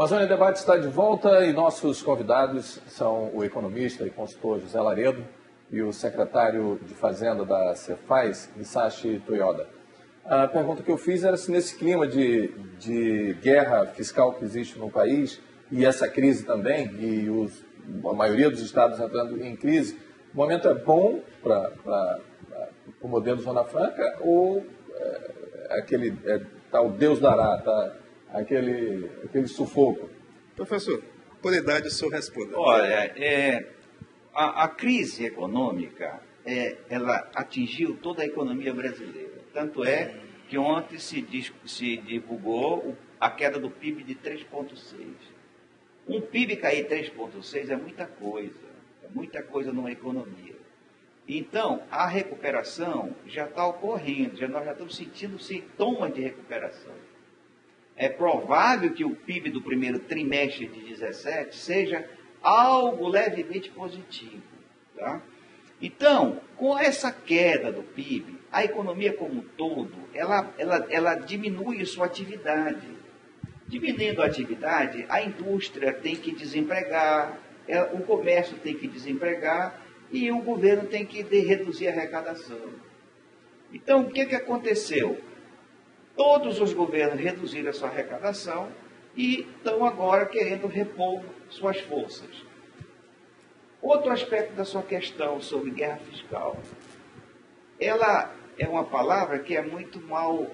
Amazônia Debate está de volta e nossos convidados são o economista e consultor José Laredo e o secretário de Fazenda da Cefaz, Hisashi Toyoda. A pergunta que eu fiz era se nesse clima de guerra fiscal que existe no país, e essa crise também, e a maioria dos estados entrando em crise, o momento é bom para o modelo Zona Franca ou aquele tal Deus dará, tá? Aquele sufoco? Professor, por idade o senhor responde. Olha, a crise econômica, ela atingiu toda a economia brasileira. Tanto é que ontem se divulgou a queda do PIB de 3,6. Um PIB cair 3,6 é muita coisa numa economia. Então, a recuperação já está ocorrendo, nós já estamos sentindo sintomas de recuperação. É provável que o PIB do primeiro trimestre de 2017 seja algo levemente positivo. Tá? Então, com essa queda do PIB, a economia como um todo, ela diminui sua atividade. Diminuindo a atividade, a indústria tem que desempregar, o comércio tem que desempregar e o governo tem que reduzir a arrecadação. Então, o que aconteceu? Todos os governos reduziram a sua arrecadação e estão agora querendo repor suas forças. Outro aspecto da sua questão sobre guerra fiscal. Ela é uma palavra que é muito mal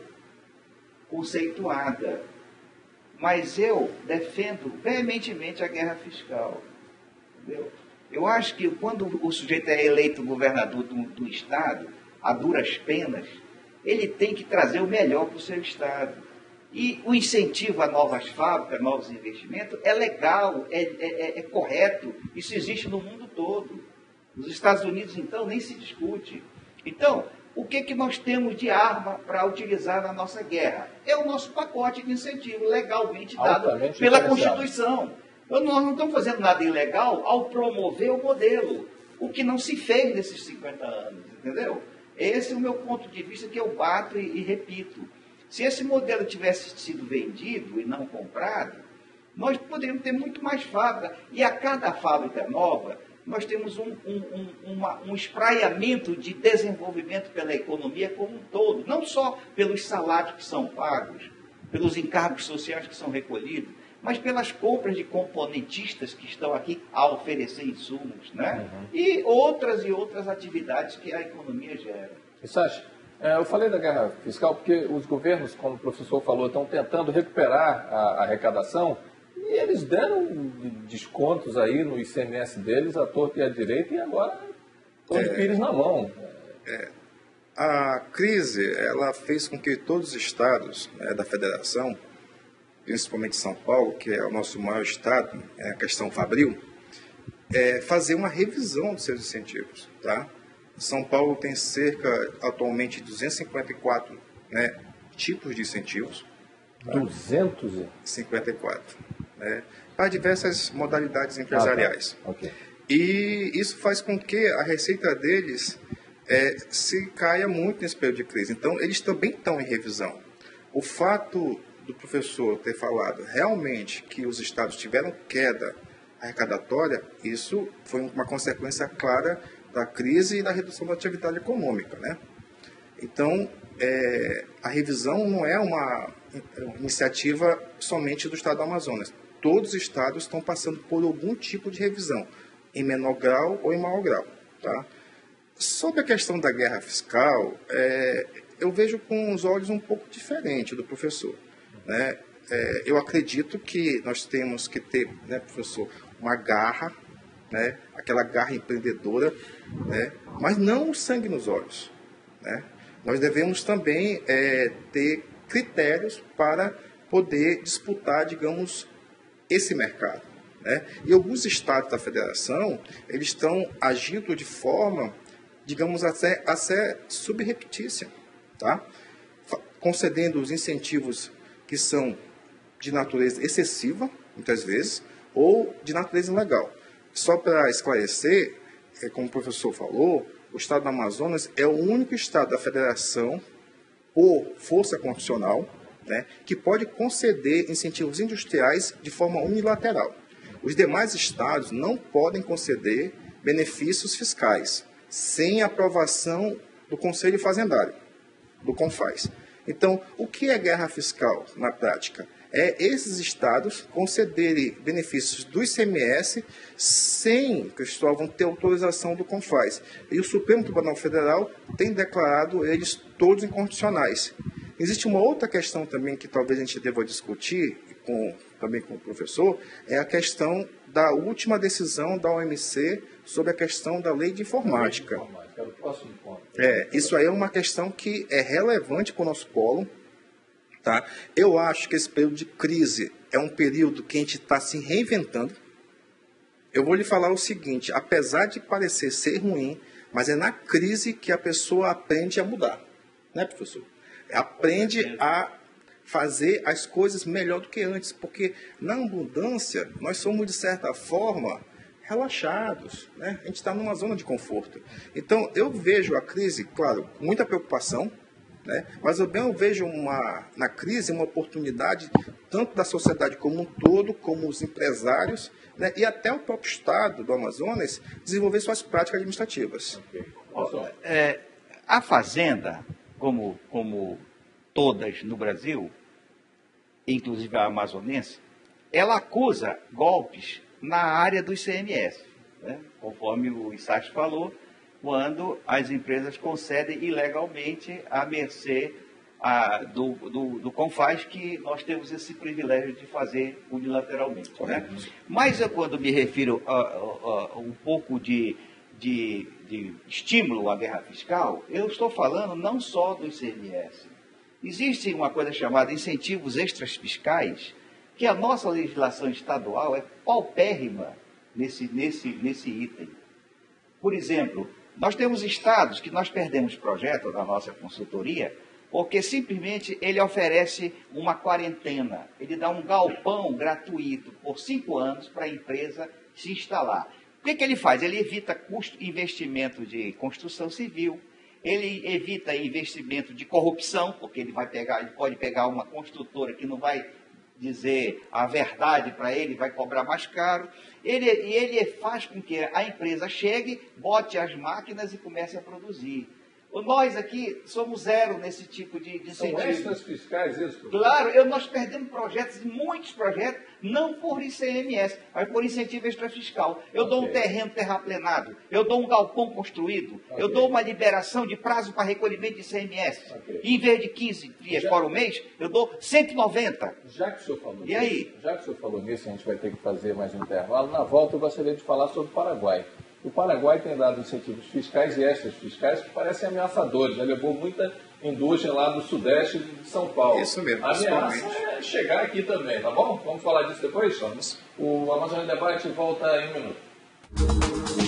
conceituada, mas eu defendo veementemente a guerra fiscal. Entendeu? Eu acho que quando o sujeito é eleito governador do estado, a duras penas, ele tem que trazer o melhor para o seu estado. E o incentivo a novas fábricas, novos investimentos, é legal, é correto. Isso existe no mundo todo. Nos Estados Unidos, então, nem se discute. Então, o que nós temos de arma para utilizar na nossa guerra? É o nosso pacote de incentivo, legalmente dado pela Constituição. Nós não estamos fazendo nada ilegal ao promover o modelo, o que não se fez nesses 50 anos, entendeu? Esse é o meu ponto de vista que eu bato e repito. Se esse modelo tivesse sido vendido e não comprado, nós poderíamos ter muito mais fábrica. E a cada fábrica nova, nós temos um espraiamento de desenvolvimento pela economia como um todo. Não só pelos salários que são pagos, pelos encargos sociais que são recolhidos, mas pelas compras de componentistas que estão aqui a oferecer insumos, né? Uhum. E outras atividades que a economia gera. Hisashi, eu falei da guerra fiscal porque os governos, como o professor falou, estão tentando recuperar a arrecadação e eles deram descontos aí no ICMS deles, à torta e à direita, e agora estão de pires na mão. A crise, ela fez com que todos os estados da federação, principalmente São Paulo, que é o nosso maior estado, a questão fabril, fazer uma revisão dos seus incentivos. Tá? São Paulo tem cerca, atualmente, 254 tipos de incentivos. Tá? 254. Para diversas modalidades empresariais. Tá. Okay. E isso faz com que a receita deles se caia muito nesse período de crise. Então, eles também estão em revisão. O fato do professor ter falado realmente que os estados tiveram queda arrecadatória, isso foi uma consequência clara da crise e da redução da atividade econômica, né? Então, a revisão não é uma iniciativa somente do estado do Amazonas. Todos os estados estão passando por algum tipo de revisão, em menor grau ou em maior grau, tá? Sobre a questão da guerra fiscal, eu vejo com os olhos um pouco diferente do professor. Né? Eu acredito que nós temos que ter, professor, uma garra, aquela garra empreendedora, mas não sangue nos olhos. Né? Nós devemos também ter critérios para poder disputar, digamos, esse mercado. Né? E alguns estados da federação, eles estão agindo de forma, digamos, até subreptícia, tá? Concedendo os incentivos que são de natureza excessiva, muitas vezes, ou de natureza ilegal. Só para esclarecer, como o professor falou, o estado do Amazonas é o único estado da federação, por força constitucional, né, que pode conceder incentivos industriais de forma unilateral. Os demais estados não podem conceder benefícios fiscais sem aprovação do Conselho Fazendário, do CONFAZ. Então, o que é guerra fiscal na prática? É esses estados concederem benefícios do ICMS sem, Cristóvão, ter autorização do CONFAZ. E o Supremo Tribunal Federal tem declarado eles todos inconstitucionais. Existe uma outra questão também que talvez a gente deva discutir também com o professor, é a questão da última decisão da OMC sobre a questão da lei de informática. Isso aí é uma questão que é relevante para o nosso polo. Tá? Eu acho que esse período de crise é um período que a gente está se reinventando. Eu vou lhe falar o seguinte, apesar de parecer ser ruim, mas é na crise que a pessoa aprende a mudar. Né, professor? Aprende a fazer as coisas melhor do que antes, porque na abundância nós somos, de certa forma, relaxados, né? A gente está numa zona de conforto. Então, eu vejo a crise, claro, com muita preocupação, né? Mas eu vejo na crise uma oportunidade, tanto da sociedade como um todo, como os empresários, né? E até o próprio Estado do Amazonas desenvolver suas práticas administrativas. A Fazenda, como todas no Brasil, inclusive a amazonense, ela acusa golpes na área do ICMS, né? Conforme o Issach falou, quando as empresas concedem ilegalmente à mercê do CONFAZ, que nós temos esse privilégio de fazer unilateralmente. Né? Mas eu, quando me refiro a um pouco de estímulo à guerra fiscal, eu estou falando não só do ICMS. Existe uma coisa chamada incentivos extras fiscais, que a nossa legislação estadual é paupérrima nesse item. Por exemplo, nós temos estados que nós perdemos projeto da nossa consultoria, porque simplesmente ele oferece uma quarentena, ele dá um galpão gratuito por 5 anos para a empresa se instalar. O que ele faz? Ele evita investimento de construção civil, ele evita investimento de corrupção, porque ele pode pegar uma construtora que não vai dizer a verdade para ele, vai cobrar mais caro. Ele faz com que a empresa chegue, bote as máquinas e comece a produzir. Nós aqui somos zero nesse tipo de incentivo. São extras fiscais isso? Claro, nós perdemos projetos, muitos projetos, não por ICMS, mas por incentivo extrafiscal. Eu dou um terreno terraplenado, eu dou um galpão construído, eu dou uma liberação de prazo para recolhimento de ICMS. E em vez de 15 dias para o mês, eu dou 190. Já que o senhor falou Já que o senhor falou nisso, a gente vai ter que fazer mais um intervalo. Na volta, eu gostaria de falar sobre o Paraguai. O Paraguai tem dado incentivos fiscais e extras fiscais que parecem ameaçadores. Já levou muita indústria lá do Sudeste de São Paulo. Isso mesmo. A ameaça é chegar aqui também, tá bom? Vamos falar disso depois? Vamos. O Amazônia Debate volta em 1 minuto.